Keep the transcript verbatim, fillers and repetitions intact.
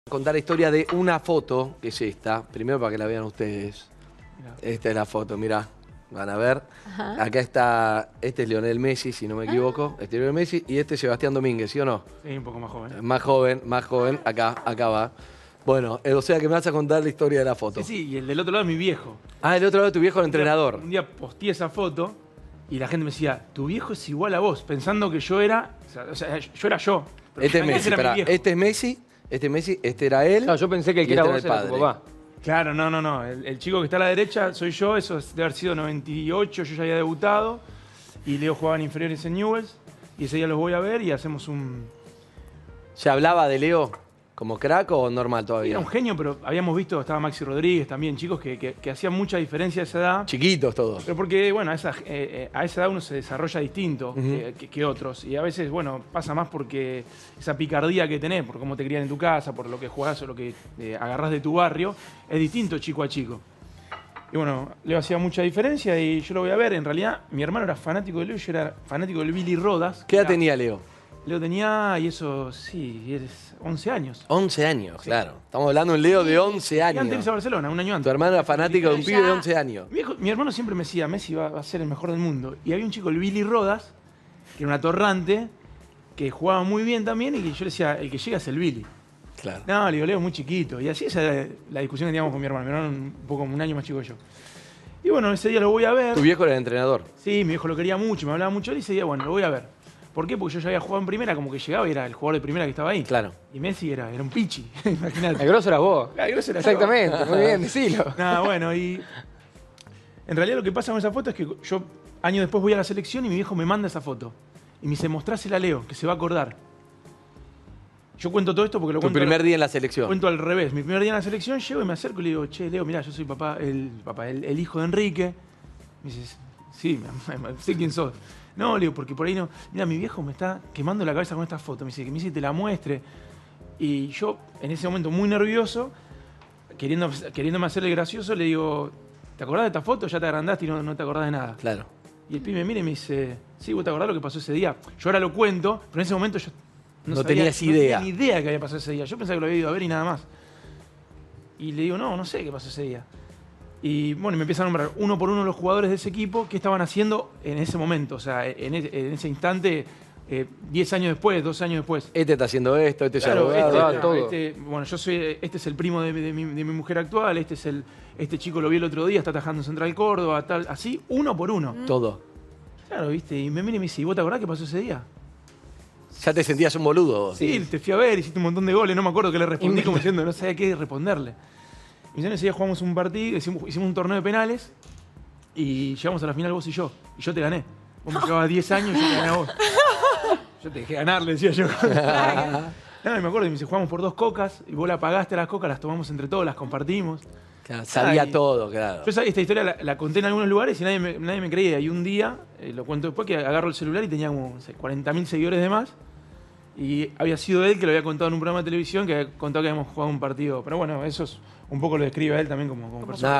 Contar la historia de una foto, que es esta, primero para que la vean ustedes. Mirá. Esta es la foto, mirá, van a ver. Ajá. Acá está, este es Lionel Messi, si no me equivoco, ah. este es Lionel Messi, y este es Sebastián Domínguez, ¿sí o no? Sí, un poco más joven. Más joven, más joven, acá, acá va. Bueno, o sea que me vas a contar la historia de la foto. Sí, sí, y el del otro lado es mi viejo. Ah, el otro lado de tu viejo, el entrenador. Un día posteé esa foto y la gente me decía, tu viejo es igual a vos, pensando que yo era, o sea, o sea yo era yo. Este es Messi, espera, este es Messi. Este Messi, este era él. No, yo pensé que el que era este vos era, era tu papá. Claro, no, no, no. El, el chico que está a la derecha soy yo, eso debe haber sido noventa y ocho, yo ya había debutado. Y Leo jugaba en inferiores en Newell's. Y ese día los voy a ver y hacemos un... ¿Se hablaba de Leo como crack o normal todavía? Era un genio, pero habíamos visto, estaba Maxi Rodríguez también, chicos que, que, que hacían mucha diferencia a esa edad. Chiquitos todos. Pero porque, bueno, a esa, eh, a esa edad uno se desarrolla distinto uh-huh. que, que, que otros. Y a veces, bueno, pasa más porque esa picardía que tenés, por cómo te crían en tu casa, por lo que jugás o lo que eh, agarrás de tu barrio, es distinto chico a chico. Y bueno, Leo hacía mucha diferencia y yo lo voy a ver. En realidad, mi hermano era fanático de Leo y yo era fanático del Billy Rodas. ¿Qué edad era, tenía Leo? Leo tenía, y eso, sí, es once años. once años, sí. Claro. Estamos hablando de un Leo de once años. Y antes de irse a Barcelona, un año antes. Tu hermano era fanático de un pibe de once años. Mi, viejo, mi hermano siempre me decía, Messi va, va a ser el mejor del mundo. Y había un chico, el Billy Rodas, que era un atorrante, que jugaba muy bien también y que yo le decía, el que llega es el Billy. Claro. No, le digo, Leo es muy chiquito. Y así esa era la discusión que teníamos con mi hermano. Mi hermano un poco, un año más chico que yo. Y bueno, ese día lo voy a ver. ¿Tu viejo era el entrenador? Sí, mi viejo lo quería mucho, me hablaba mucho de él y ese día, bueno, lo voy a ver. ¿Por qué? Porque yo ya había jugado en primera, como que llegaba y era el jugador de primera que estaba ahí. Claro. Y Messi era, era un pichi, imagínate. El grosso eras vos. El grosso era Exactamente, yo. Muy bien, decilo. Nada, bueno, y en realidad lo que pasa con esa foto es que yo años después voy a la selección y mi viejo me manda esa foto. Y me dice, mostrásela a Leo, que se va a acordar. Yo cuento todo esto porque lo tu cuento... Tu primer al, día en la selección. Cuento al revés. Mi primer día en la selección llego y me acerco y le digo, che, Leo, mirá, yo soy papá, el, papá, el, el hijo de Enrique. Me dice, sí, sé quién sos. No, le digo, porque por ahí no... Mira, mi viejo me está quemando la cabeza con esta foto. Me dice, que me dice que te la muestre. Y yo, en ese momento, muy nervioso, queriendo, queriéndome hacerle gracioso, le digo, ¿te acordás de esta foto? Ya te agrandaste y no, no te acordás de nada. Claro. Y el pibe me mira y me dice, sí, ¿vos te acordás lo que pasó ese día? Yo ahora lo cuento, pero en ese momento yo no, no sabía, tenías idea. No tenía ni idea que había pasado ese día. Yo pensaba que lo había ido a ver y nada más. Y le digo, no, no sé qué pasó ese día. Y bueno, me empieza a nombrar uno por uno los jugadores de ese equipo que estaban haciendo en ese momento, o sea, en, ese, en ese instante, eh, diez años después, doce años después. Este está haciendo esto, este claro, es abogado, este, todo. Este, bueno, yo soy, este es el primo de, de, mi, de mi mujer actual, este es el, este chico lo vi el otro día, está atajando en Central Córdoba, tal, así, uno por uno. Mm. Todo. Claro, viste, y me mira y me dice, ¿y vos te acordás qué pasó ese día? Ya te sentías un boludo vos. Sí, te fui a ver, hiciste un montón de goles, no me acuerdo qué le respondí, como diciendo, no sabía qué responderle. Y ese día jugamos un partido, hicimos, hicimos un torneo de penales y llegamos a la final vos y yo. Y yo te gané. Vos me llevabas diez años y yo te gané a vos. Yo te dejé ganar, le decía yo. No, y me acuerdo, y me dice, jugamos por dos cocas y vos la pagaste las cocas, las tomamos entre todos, las compartimos. Claro, sabía ah, y, todo, claro. Yo esta historia la, la conté en algunos lugares y nadie me, nadie me creía. Y un día, eh, lo cuento después, que agarro el celular y tenía como no sé, cuarenta mil seguidores de más. Y había sido él que lo había contado en un programa de televisión que había contado que habíamos jugado un partido. Pero bueno, eso es un poco lo describe a él también como, como persona.